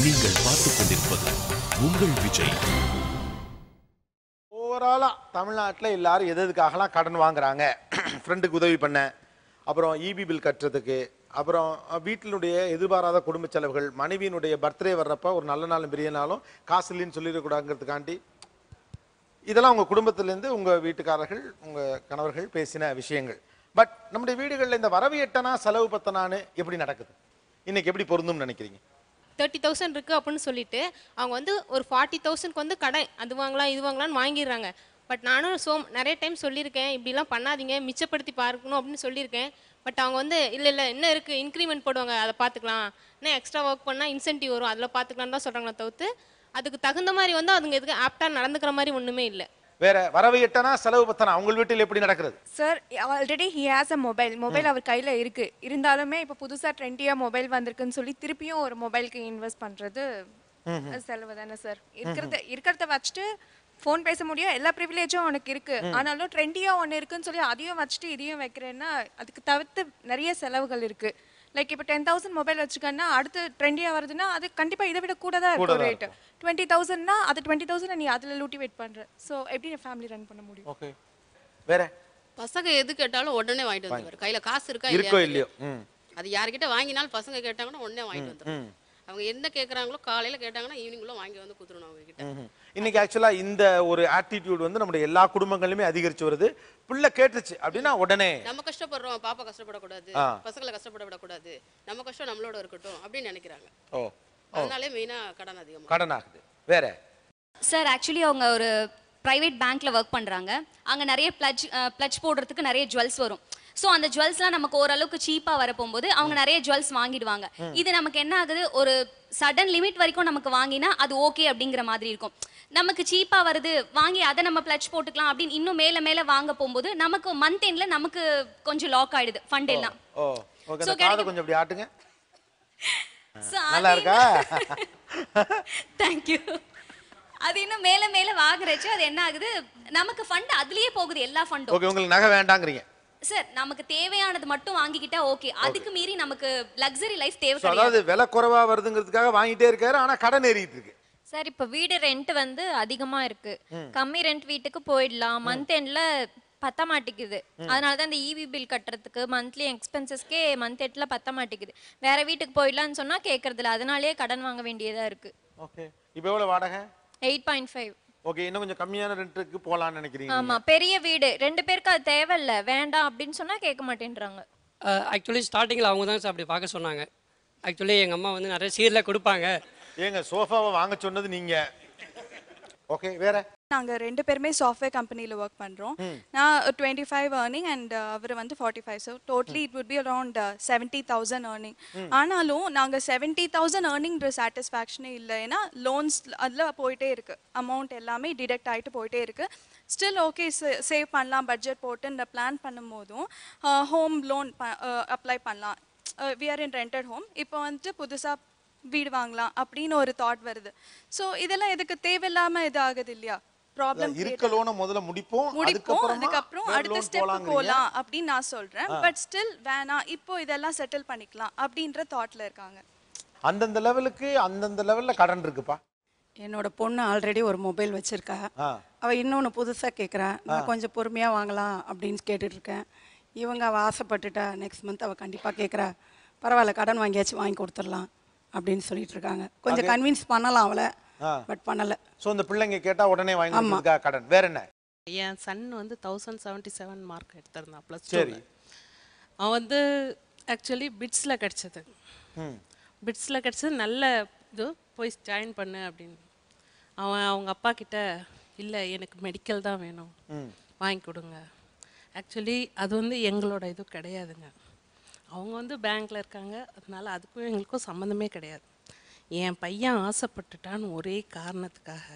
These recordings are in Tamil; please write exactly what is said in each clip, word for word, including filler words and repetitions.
நீங்கள் பார்த்துக் கொண்டிருப்பது உங்கள் விஜய். ஓவராலா தமிழ்நாட்டில் எல்லாரும் எது எதுக்காகலாம் கடன் வாங்குறாங்க? ஃப்ரெண்டுக்கு உதவி பண்ண, அப்புறம் இபி பில் கட்டுறதுக்கு, அப்புறம் வீட்டினுடைய எதிர்பாராத குடும்ப செலவுகள், மனைவியினுடைய பர்த்டே வர்றப்ப ஒரு நல்ல நாளும் பெரிய நாளும் காசு இல்லைன்னு சொல்லிடக்கூடாதுங்கிறதுக்காண்டி, இதெல்லாம் உங்கள் குடும்பத்திலேருந்து உங்கள் வீட்டுக்காரர்கள் உங்கள் கணவர்கள் பேசின விஷயங்கள். பட் நம்முடைய வீடுகளில் இந்த வரவு எட்டனா செலவு பத்தனான்னு எப்படி நடக்குது? இன்னைக்கு எப்படி பொருந்தும்னு நினைக்கிறீங்க? தேர்ட்டி தௌசண்ட் இருக்குது அப்படின்னு சொல்லிட்டு அவங்க வந்து ஒரு ஃபார்ட்டி தௌசண்ட்க்கு வந்து கடை அது வாங்கலாம் இது வாங்கலாம்னு வாங்கிடுறாங்க. பட் நானும் ஸோ நிறைய டைம் சொல்லியிருக்கேன், இப்படிலாம் பண்ணாதீங்க, மிச்சப்படுத்தி பார்க்கணும் அப்படின்னு சொல்லியிருக்கேன். பட் அவங்க வந்து இல்லை இல்லை என்ன இருக்குது, இன்க்ரிமெண்ட் போடுவாங்க, அதை பார்த்துக்கலாம், இன்னும் எக்ஸ்ட்ரா ஒர்க் பண்ணால் இன்சென்டிவ் வரும், அதில் பார்த்துக்கலான்னு தான் சொல்கிறாங்களே தவிர்த்து அதுக்கு தகுந்த மாதிரி வந்து அதுங்க எதுக்கு ஆப்டாக நடந்துக்கிற மாதிரி ஒன்றுமே இல்லை. வேற வரவு எட்டனா செலவு பத்தனா உங்கள் வீட்டில் எப்படி நடக்கிறது? Sir already he has a mobile mobile அவர் கையில் இருக்கு. இருந்தாலுமே இப்போ புதுசாக ட்ரெண்டியாக மொபைல் வந்திருக்குன்னு சொல்லி திருப்பியும் ஒரு மொபைலுக்கு இன்வெஸ்ட் பண்ணுறது செலவு தானே சார். இருக்கிறத இருக்கிறத வச்சுட்டு ஃபோன் பேச முடியும், எல்லா ப்ரிவிலேஜும் உனக்கு இருக்கு, ஆனாலும் ட்ரெண்டியாக ஒன்று இருக்குன்னு சொல்லி அதையும் வச்சுட்டு இதையும் வைக்கிறேன்னா அதுக்கு தவிர்த்து நிறைய செலவுகள் இருக்கு. லைக் இப்போ டென் தௌசண்ட் மொபைல் வச்சுக்கன்னா அடுத்து ட்ரெண்டியாக வருதுன்னா அது கண்டிப்பாக இதை விட கூட தான் இருக்கும் ரேட். டுவெண்ட்டி தௌசண்ட்னா அது டுவெண்ட்டி தௌசண்ட் நீ அதில் லூட்டி வெயிட் பண்ணுற. ஸோ எப்படி நான் ஃபேமிலி ரன் பண்ண முடியும்? ஓகே. வேற பசங்க எது கேட்டாலும் உடனே வாங்கிட்டு வந்துருவாரு. கையில காசு இருக்கா இருக்கோ இல்லையோ அது யார்கிட்ட வாங்கினாலும் பசங்க கேட்டாங்கன்னா உடனே வாங்கிட்டு வந்துருவாங்க. அவங்க என்ன கேட்குறாங்களோ காலையில் கேட்டாங்கன்னா ஈவினிங்குள்ள வாங்கி வந்து கொடுத்துருணும் அவங்க கிட்ட. இன்னைக்கு ஆக்சுவலாக இந்த ஒரு ஆட்டிடியூட் வந்து நம்முடைய எல்லா குடும்பங்களிலுமே அதிகரிச்சு வருது. பிள்ளை கேட்டுச்சு அப்படின்னா உடனே நம்ம கஷ்டப்படுறோம், பாப்பா கஷ்டப்படக்கூடாது, பசங்களை கஷ்டப்படக்கூடாது, நம்ம கஷ்டம் நம்மளோட இருக்கட்டும் அப்படின்னு நினைக்கிறாங்க. ஓ அதனாலே மெயினாக கடன் அதிகமாக கடன் ஆகுது. வேற சார் ஆக்சுவலி அவங்க ஒரு ப்ரைவேட் பேங்க்ல ஒர்க் பண்ணுறாங்க. அங்கே நிறைய பிளட்ஜ் பிளட்ஜ் போடுறதுக்கு நிறைய ஜுவல்ஸ் வரும். ஸோ அந்த ஜுவல்ஸ்லாம் நமக்கு ஓரளவுக்கு சீப்பாக வர போகும்போது அவங்க நிறைய ஜுவல்ஸ் வாங்கிடுவாங்க. இது நமக்கு என்ன ஆகுது, ஒரு சடன் லிமிட் வரைக்கும் நமக்கு வாங்கினா அது ஓகே அப்படிங்கிற மாதிரி இருக்கும். நமக்கு சீப்பாக வருது வாங்கி அதை நம்ம பிளட்ஜ் போட்டுக்கலாம் அப்படின்னு இன்னும் மேலே மேலே வாங்க போகும்போது நமக்கு மந்த் எண்டில் நமக்கு கொஞ்சம் லாக் ஆயிடுது ஃபண்ட் எல்லாம். ஸோ கொஞ்சம் அப்படி ஆட்டுங்க. நல்லா இருக்கா? தேங்க்யூ. அது இன்னும் மேல மேல வாங்குறச்சு அது என்ன ஆகுது, நமக்கு ஃபண்ட் அதுலயே போகுது எல்லா ஃபண்டும். ஓகே, உங்களுக்கு நகை வேண்டாங்கறீங்க சார். நமக்கு தேவையானது மட்டும் வாங்கிக்கிட்டா ஓகே, அதுக்கு மீறி நமக்கு லக்ஸரி லைஃப் தேவை கிடையாது. அதாவது விலை குறைவா வருதுங்கிறதுக்காக வாங்கிட்டே இருக்காரு, ஆனா கடன் ஏறிட்டு இருக்கு. சார் இப்போ வீடு ரெண்ட் வந்து அதிகமா இருக்கு, கம்மி ரெண்ட் வீட்டுக்கு போயிடலாம், மந்த் எண்ட்ல பத்த மாட்டேங்குது. அதனால தான் இந்த இவி பில் கட்டுறதுக்கு மந்த்லி எக்ஸ்பென்சஸ்க்கே மந்த் எண்ட்ல பத்த மாட்டேங்குது. வேற வீட்டுக்கு போயிடலாம்னு சொன்னா கேட்கறது இல்லை, அதனாலேயே கடன் வாங்க வேண்டியதா இருக்கு. ஓகே, இப்போ எவ்வளவு வாடகை? Eight point five. ஓகே, இன்னும் கொஞ்சம் கம்மியான ரெண்ட்டுக்கு போலாம்னு நினைக்கிறீங்க? ஆமா, பெரிய வீடு ரெண்டு பேருக்கு அது தேவையில்ல, வேண்டாம் அப்படின்னு சொன்னா கேட்க மாட்டேன்றாங்க. ஆக்சுவலி ஸ்டார்டிங்கில் அவங்க தான் சார் அப்படி பார்க்க சொன்னாங்க. ஆக்சுவலி எங்கள் அம்மா வந்து நிறைய சீரில் கொடுப்பாங்க. ஏங்க சோஃபாவை வாங்க சொன்னது நீங்க. ஓகே, வேற நாங்கள் ரெண்டு பேருமே சாஃப்ட்வேர் கம்பெனியில் ஒர்க் பண்ணுறோம். நான் டுவெண்ட்டி ஃபைவ் ஏர்னிங் அண்ட் அவர் வந்து forty five. So totally it would be around seventy thousand earning. ஆனாலும் நாங்கள் செவன்ட்டி தௌசண்ட் ஏர்னிங்ற சாட்டிஸ்ஃபேக்ஷனே இல்லை. ஏன்னா லோன்ஸ் அதில் போயிட்டே இருக்குது, அமௌண்ட் எல்லாமே டிடெக்ட் ஆகிட்டு போயிட்டே இருக்குது. ஸ்டில் ஓகே சேவ் பண்ணலாம் பட்ஜெட் போட்டு இந்த பிளான் பண்ணும் போதும் ஹோம் லோன் அப்ளை பண்ணலாம். We are in rented home. இப்போ வந்துட்டு புதுசாக வீடு வாங்கலாம் அப்படின்னு ஒரு தாட் வருது. ஸோ இதெல்லாம் எதுக்கு தேவையில்லாம இது ஆகுது இல்லையா? ப்ராப்ளம் இருக்க லோனை முதல்ல முடிப்போம், முடிப்போம் அதுக்கப்புறம் அடுத்த ஸ்டெப் போகலாம் அப்படின்னு நான் சொல்றேன். பட் ஸ்டில் வேணாம், இப்போ இதெல்லாம் செட்டில் பண்ணிக்கலாம் அப்படின்ற தாட்ல இருக்காங்க. அந்தந்த லெவலுக்கு அந்தந்த லெவல்ல கடன் இருக்குப்பா. என்னோட பொண்ணு ஆல்ரெடி ஒரு மொபைல் வச்சிருக்கா, அவ இன்னொன்று புதுசாக கேட்குறா, நான் கொஞ்சம் பொறுமையாக வாங்கலாம் அப்படின்னு கேட்டுட்டு இருக்கேன். இவங்க அவள் ஆசைப்பட்டுட்டா நெக்ஸ்ட் மந்த் அவள் கண்டிப்பாக கேட்குறா, பரவாயில்ல கடன் வாங்கியாச்சும் வாங்கி கொடுத்துடலாம் அப்படின்னு சொல்லிட்டு இருக்காங்க. கொஞ்சம் கன்வின்ஸ் பண்ணலாம் அவளை, பட் பண்ணல. ஸோ இந்த பிள்ளைங்க கேட்டா உடனே வாங்கி கொடுக்கா கடன். வேற என்ன? என் சன் வந்து தௌசண்ட் செவன்ட்டி செவன் மார்க் எடுத்திருந்தான் ப்ளஸ் டூ. அவன் வந்து ஆக்சுவலி பிட்ஸில் கிடச்சது, பிட்ஸில் கிடச்சது நல்ல இது, போய் ஜாயின் பண்ணு அப்படின்னு. அவன் அவங்க அப்பா கிட்ட இல்லை எனக்கு மெடிக்கல் தான் வேணும் வாங்கி கொடுங்க. ஆக்சுவலி அது வந்து எங்களோட இது கிடையாதுங்க. அவங்க வந்து பேங்க்கில் இருக்காங்க, அதனால அதுக்கும் எங்களுக்கும் சம்மந்தமே கிடையாது. என் பையன் ஆசைப்பட்டுட்டான்னு ஒரே காரணத்துக்காக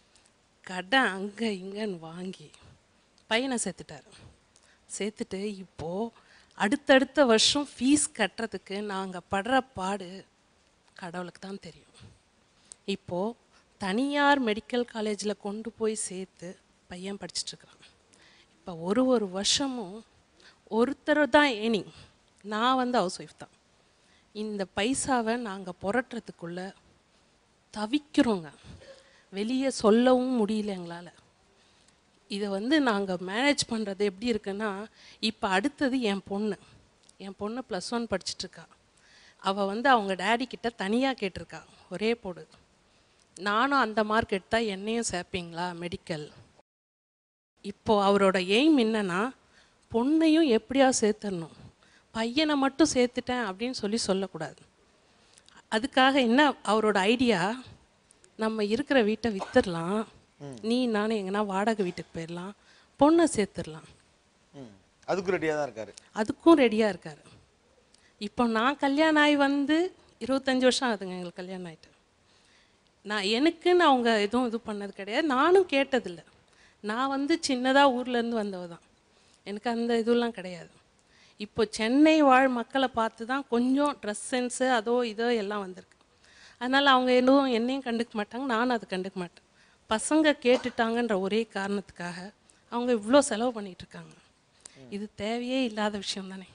கடன் அங்கே இங்கேன்னு வாங்கி பையனை சேர்த்துட்டார். சேர்த்துட்டு இப்போது அடுத்தடுத்த வருஷம் ஃபீஸ் கட்டுறதுக்கு நாங்கள் படுற பாடு கடவுளுக்கு தான் தெரியும். இப்போது தனியார் மெடிக்கல் காலேஜில் கொண்டு போய் சேர்த்து பையன் படிச்சுட்ருக்குறான். இப்போ ஒரு ஒரு வருஷமும் ஒருத்தர் தான் ஏர்னிங், நான் வந்து ஹவுஸ் ஒய்ஃப் தான். இந்த பைசாவை நாங்கள் புரட்டுறதுக்குள்ளே தவிக்கிறோங்க, வெளியே சொல்லவும் முடியல எங்களால். இதை வந்து நாங்கள் மேனேஜ் பண்ணுறது எப்படி இருக்குன்னா, இப்போ அடுத்தது என் பொண்ணு என் பொண்ணு ப்ளஸ் ஒன் படிச்சுட்ருக்கா. அவள் வந்து அவங்க டேடி கிட்ட தனியாக கேட்டிருக்கா, ஒரே போடு நானும் அந்த மார்க் எடுத்தால் என்னையும் சேர்ப்பீங்களா மெடிக்கல். இப்போது அவரோட எய்ம் என்னன்னா, பொண்ணையும் எப்படியா சேர்த்துடணும், பையனை மட்டும் சேர்த்துட்டேன் அப்படின்னு சொல்லி சொல்லக்கூடாது. அதுக்காக என்ன அவரோட ஐடியா, நம்ம இருக்கிற வீட்டை விற்றுடலாம், நீ நானும் எங்கன்னா வாடகை வீட்டுக்கு போயிடலாம், பொண்ணை சேர்த்துடலாம். அதுக்கும் ரெடியாக தான் இருக்காரு. அதுக்கும் ரெடியாக இருக்காரு. இப்போ நான் கல்யாணம் ஆகி வந்து இருபத்தஞ்சி வருஷம் ஆகுதுங்க எங்களுக்கு கல்யாணம் ஆகிட்டு. நான் எனக்குன்னு அவங்க எதுவும் இது பண்ணது கிடையாது, நானும் கேட்டதில்லை. நான் வந்து சின்னதாக ஊர்லேருந்து வந்தவ தான், எனக்கு அந்த இதுலாம் கிடையாது. இப்போ சென்னை வாழ் மக்களை பார்த்து தான் கொஞ்சம் ட்ரெஸ் சென்ஸு அதோ இதோ எல்லாம் வந்திருக்கு. அதனால் அவங்க எதுவும் என்னையும் கண்டுக்க மாட்டாங்க, நானும் அதை கண்டுக்க மாட்டேன். பசங்க கேட்டுட்டாங்கன்ற ஒரே காரணத்துக்காக அவங்க இவ்வளோ செலவு பண்ணிகிட்ருக்காங்க. இது தேவையே இல்லாத விஷயம் தானே.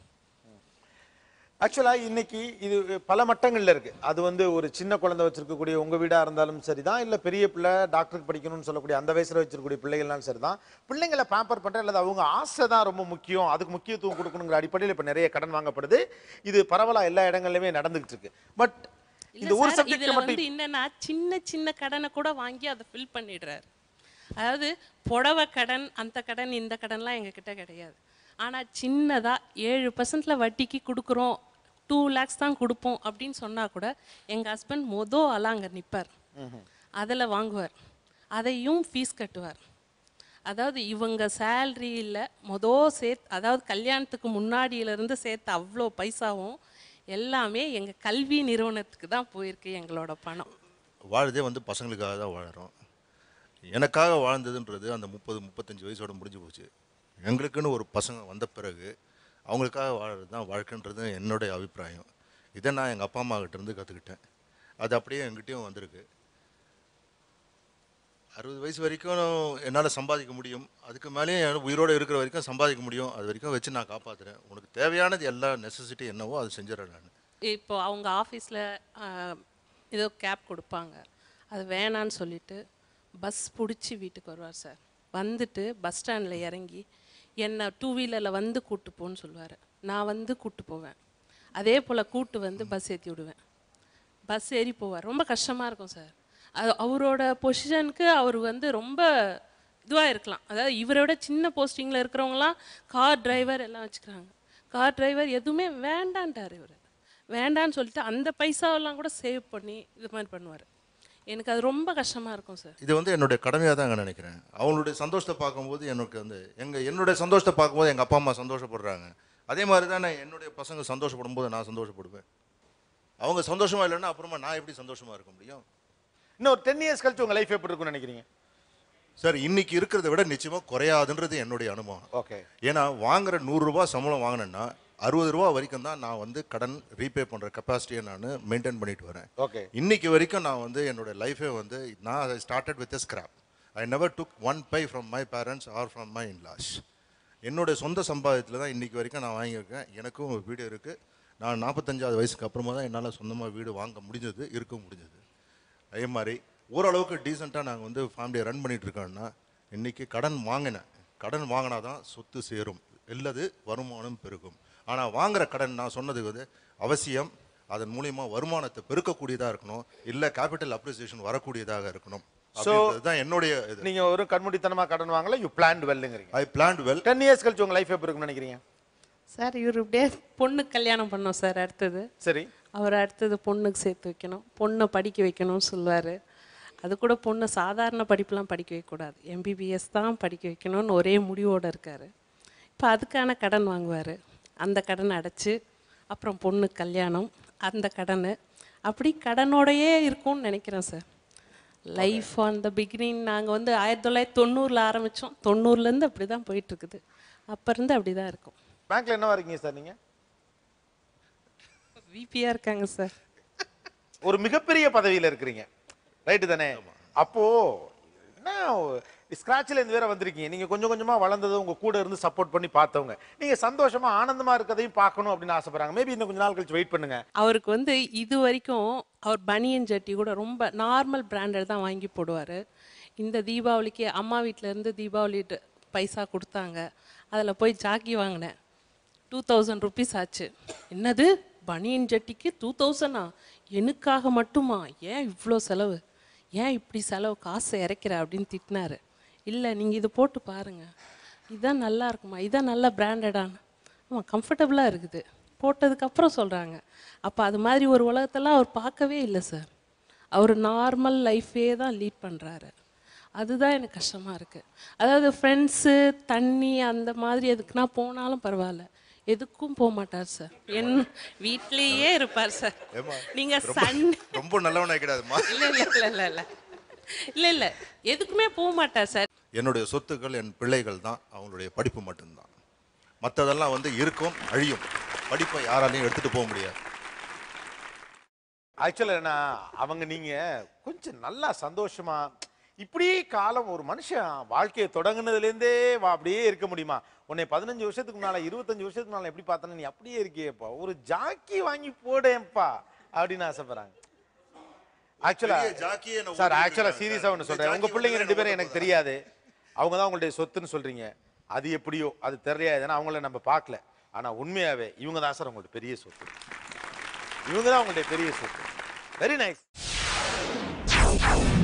ஆக்சுவலாக இன்னைக்கு இது பல மட்டங்களில் இருக்குது. அது வந்து ஒரு சின்ன குழந்தை வச்சிருக்கக்கூடிய உங்கள் வீடாக இருந்தாலும் சரி தான், இல்லை பெரிய பிள்ளை டாக்டருக்கு படிக்கணும்னு சொல்லக்கூடிய அந்த வயசில் வச்சிருக்கக்கூடிய பிள்ளைகள்னாலும் சரி தான், பிள்ளைங்களை பேம்பர் பண்ணுற அல்லது அவங்க ஆசை தான் ரொம்ப முக்கியம், அதுக்கு முக்கியத்துவம் கொடுக்கணுங்கிற அடிப்படையில் இப்போ நிறைய கடன் வாங்கப்படுது. இது பரவலாக எல்லா இடங்கள்லையுமே நடந்துகிட்டு இருக்கு. பட் இந்த ஒரு சப்ஜெக்ட் மட்டும் என்னன்னா, சின்ன சின்ன கடனை கூட வாங்கி அதை ஃபில் பண்ணிடுறாரு. அதாவது புடவை கடன், அந்த கடன், இந்த கடன்லாம் எங்ககிட்ட கிடையாது. ஆனால் சின்னதாக ஏழு பர்சன்டில் வட்டிக்கு கொடுக்குறோம், டூ லேக்ஸ் தான் கொடுப்போம் அப்படின்னு சொன்னால் கூட எங்கள் ஹஸ்பண்ட் மொதல் ஆளாக அங்கே நிற்பார், அதில் வாங்குவார், அதையும் ஃபீஸ் கட்டுவார். அதாவது இவங்க சேல்ரியில் மொதல் சேர்த்து, அதாவது கல்யாணத்துக்கு முன்னாடியிலேருந்து சேர்த்து அவ்வளோ பைசாவும் எல்லாமே எங்கள் கல்வி நிறுவனத்துக்கு தான் போயிருக்கு எங்களோட பணம். வாழதே வந்து பசங்களுக்காக தான் வாழறோம். எனக்காக வாழ்ந்ததுன்றது அந்த முப்பது முப்பத்தஞ்சு வயசோட முடிஞ்சு போச்சு. எங்களுக்குன்னு ஒரு பசங்க வந்த பிறகு அவங்களுக்காக வாழறது தான் வாழ்க்கைன்றது என்னுடைய அபிப்பிராயம். இதை நான் எங்கள் அப்பா அம்மா கிட்டேருந்து கற்றுக்கிட்டேன். அது அப்படியே எங்கிட்டையும் வந்திருக்கு. அறுபது வயசு வரைக்கும் என்னால் சம்பாதிக்க முடியும், அதுக்கு மேலேயும் உயிரோடு இருக்கிற வரைக்கும் சம்பாதிக்க முடியும், அது வரைக்கும் வச்சு நான் காப்பாற்றுறேன். உனக்கு தேவையானது எல்லா நெசசிட்டி என்னவோ அது செஞ்சிடறேன் நான். இப்போ அவங்க ஆஃபீஸில் ஏதோ கேப் கொடுப்பாங்க, அது வேணான்னு சொல்லிட்டு பஸ் பிடிச்சி வீட்டுக்கு வருவார் சார். வந்துட்டு பஸ் ஸ்டாண்டில் இறங்கி என்னை டூ வீலரில் வந்து கூப்பிட்டு போன்னு சொல்லுவார். நான் வந்து கூப்பிட்டு போவேன், அதே போல் கூப்பிட்டு வந்து பஸ் ஏற்றி விடுவேன், பஸ் ஏறி போவார். ரொம்ப கஷ்டமாக இருக்கும் சார். அது அவரோட பொசிஷனுக்கு அவர் வந்து ரொம்ப இதுவாக இருக்கலாம். அதாவது இவரோட சின்ன போஸ்டிங்கில் இருக்கிறவங்களாம் கார் டிரைவர் எல்லாம் வச்சுக்கிறாங்க. கார் டிரைவர் எதுவுமே வேண்டான்ட்டார் இவர். வேண்டான்னு சொல்லிட்டு அந்த பைசாவெல்லாம் கூட சேவ் பண்ணி இது மாதிரி பண்ணுவார். எனக்கு அது ரொம்ப கஷ்டமாக இருக்கும் சார். இது வந்து என்னுடைய கடமையாக தான் அங்கே நினைக்கிறேன். அவங்களுடைய சந்தோஷத்தை பார்க்கும்போது எனக்கு வந்து எங்கள் என்னுடைய சந்தோஷத்தை பார்க்கும்போது எங்கள் அப்பா அம்மா சந்தோஷப்படுறாங்க. அதே மாதிரி தான் நான் என்னுடைய பசங்க சந்தோஷப்படும் போது நான் சந்தோஷப்படுவேன். அவங்க சந்தோஷமாக இல்லைன்னா அப்புறமா நான் எப்படி சந்தோஷமாக இருக்க முடியும்? இன்னும் ஒரு டென் இயர்ஸ் கழிச்சு உங்கள் லைஃப் எப்படி இருக்குன்னு நினைக்கிறீங்க சார்? இன்னைக்கு இருக்கிறத விட நிச்சயமாக குறையாதுன்றது என்னுடைய அனுபவம். ஓகே. ஏன்னா வாங்குற நூறுரூவா சம்பளம் வாங்கினேன்னா அறுபது ரூபா வரைக்கும் தான் நான் வந்து கடன் ரீபே பண்ணுற கெப்பாசிட்டியை நான் மெயின்டைன் பண்ணிட்டு வரேன். ஓகே. இன்னைக்கு வரைக்கும் நான் வந்து என்னோட லைஃபே வந்து நான் started with scrap. I never took one pie from my parents or from my in-laws. என்னுடைய சொந்த சம்பாதியத்தில் தான் இன்றைக்கி வரைக்கும் நான் வாங்கியிருக்கேன். எனக்கும் ஒரு வீடு இருக்குது. நான் நாற்பத்தஞ்சாவது வயசுக்கு அப்புறமா தான் என்னால் சொந்தமாக வீடு வாங்க முடிஞ்சது, இருக்க முடிஞ்சது. அதே மாதிரி ஓரளவுக்கு டீசெண்டாக நாங்கள் வந்து ஃபேமிலியை ரன் பண்ணிகிட்ருக்கோன்னா இன்றைக்கி கடன் வாங்கினேன். கடன் வாங்கினா தான் சொத்து சேரும், இல்லது வருமானம் பெருகும். ஆனால் வாங்குகிற கடன் நான் சொன்னதுக்கு வந்து அவசியம் அதன் மூலிமா வருமானத்தை பெருக்கக்கூடியதாக இருக்கணும், இல்லை கேபிட்டல் அப்ரிசியேஷன் வரக்கூடியதாக இருக்கணும். ஸோ அதுதான் என்னுடைய இது. நீங்கள் ஒரு கண்மூடித்தனமாக கடன் வாங்கல, யூ பிளான்ட் வெல்லுங்கிறீங்க. I planned well. Ten years கழிச்சு உங்கள் லைஃப் எப்படி இருக்குன்னு நினைக்கிறீங்க சார்? இவர் இப்படியே பொண்ணு கல்யாணம் பண்ணோம் சார். அடுத்தது சரி, அவர் அடுத்தது பொண்ணுக்கு சேர்த்து வைக்கணும், பொண்ணை படிக்க வைக்கணும்னு சொல்லுவார். அது கூட பொண்ணை சாதாரண படிப்புலாம் படிக்க வைக்கக்கூடாது, எம்பிபிஎஸ் தான் படிக்க வைக்கணும்னு ஒரே முடிவோடு இருக்கார். இப்போ அதுக்கான கடன் வாங்குவார், அந்த கடனை அடைச்சி அப்புறம் பொண்ணு கல்யாணம், அந்த கடன், அப்படி கடனோடையே இருக்கும்னு நினைக்கிறேன் sir. Life on the beginning நாங்கள் வந்து ஆயிரத்தி தொள்ளாயிரத்தி தொண்ணூறில் ஆரம்பித்தோம். தொண்ணூறுலேருந்து அப்படி தான் போயிட்டுருக்குது. அப்போ இருந்து அப்படி தான் இருக்கும். பேங்க்கில் என்னவா இருக்கீங்க சார் நீங்கள்? விபியாக இருக்காங்க சார். ஒரு மிகப்பெரிய பதவியில் இருக்கிறீங்க, ரைட்டு தானே? அப்போது என்ன ஸ்கிராட்ச்ல இருந்து வேற வந்திருக்கீங்க. நீங்க கொஞ்சம் கொஞ்சமா வளர்ந்தது உங்க கூட இருந்து சப்போர்ட் பண்ணி பார்த்தவங்க. நீங்க சந்தோஷமா ஆனந்தமா இருக்கதையும் பார்க்கணும் அப்படின்னு ஆசைப்படுறாங்க. மேபி இன்னும் கொஞ்ச நாள் கழிச்சு வெயிட் பண்ணுங்க. அவருக்கு வந்து இது வரைக்கும் அவர் பனியன் ஜட்டி கூட ரொம்ப நார்மல் பிராண்டட் தான் வாங்கி போடுவார். இந்த தீபாவளிக்கு அம்மா வீட்டில் இருந்து தீபாவளி பைசா கொடுத்தாங்க. அதில் போய் ஜாக்கி வாங்கினேன். டூ தௌசண்ட் ருபீஸ் ஆச்சு. என்னது பனியன் ஜட்டிக்கு டூ தௌசண்டா? எனக்காக மட்டுமா? ஏன் இவ்வளோ செலவு? ஏன் இப்படி செலவு காசை இறக்கிற அப்படின்னு திட்டினாரு. இல்லை நீங்கள் இது போட்டு பாருங்கள், இதுதான் நல்லா இருக்குமா, இதுதான் நல்ல பிராண்டடான. ஆமாம் கம்ஃபர்டபுளாக இருக்குது. போட்டதுக்கப்புறம் சொல்கிறாங்க. அப்போ அது மாதிரி ஒரு உலகத்தெல்லாம் அவர் பார்க்கவே இல்லை சார். அவர் நார்மல் லைஃபே தான் லீட் பண்ணுறாரு. அதுதான் எனக்கு கஷ்டமாக இருக்குது. அதாவது ஃப்ரெண்ட்ஸு தண்ணி அந்த மாதிரி எதுக்குன்னா போனாலும் பரவாயில்ல, எதுக்கும் போக மாட்டார் சார். என் வீட்லேயே இருப்பார் சார். நீங்கள் சன் ரொம்ப நல்லவனா கிடையாதுமா. இல்லை இல்லை இல்லை இல்லை இல்லை இல்லை இல்லை எதுக்குமே போக மாட்டார் சார். என்னுடைய சொத்துக்கள் என் பிள்ளைகள் தான், அவங்களுடைய படிப்பு மட்டும்தான். மற்றதெல்லாம் வந்து இருக்கும், அழியும். படிப்பை யாராலையும் எடுத்துகிட்டு போக முடியாது. ஆக்சுவலாக என்ன, அவங்க நீங்கள் கொஞ்சம் நல்லா சந்தோஷமா இப்படி காலம் ஒரு மனுஷன் வாழ்க்கையை தொடங்குனதுலேருந்தே வா அப்படியே இருக்க முடியுமா? உன்னை பதினஞ்சு வருஷத்துக்கு முன்னால் இருபத்தஞ்சு வருஷத்துக்கு முன்னால் எப்படி பார்த்தேன்னு நீ அப்படியே இருக்கியேப்பா, ஒரு ஜாக்கி வாங்கி போடேன்ப்பா அப்படின்னு ஆசைப்படுறாங்க. ஆக்சுவலா சார், ஆக்சுவலா சீரியஸா ஒன்று சொல்றேன். உங்க பிள்ளைங்க ரெண்டு பேரும் எனக்கு தெரியாது, அவங்க தான் உங்களுடைய சொத்துன்னு சொல்றீங்க. அது எப்படியோ அது தெரியாது, ஏன்னா அவங்கள நம்ம பார்க்கல. ஆனா உண்மையாவே இவங்க தான் சார் உங்களுடைய பெரிய சொத்து. இவங்க தான் உங்களுடைய பெரிய சொத்து. Very nice.